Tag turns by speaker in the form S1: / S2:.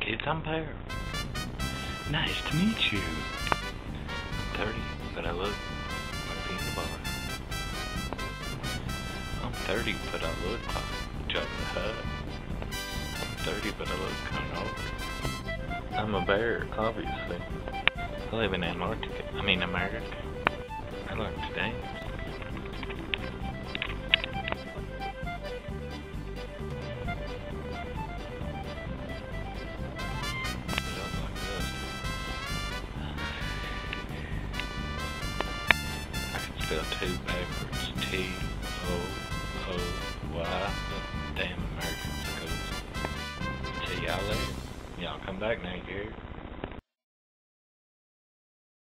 S1: It's Umpire. Nice to meet you. I'm 30, but I look like peanut butter. I'm 30, but I look like Jabba the Hutt. I'm 30, but I look kind of old. I'm a bear, obviously. I live in Antarctica. I mean America. I like to dance. Spell two backwards. T-O-O-Y. Damn Americans. Till y'all later. Y'all come back now, Gary.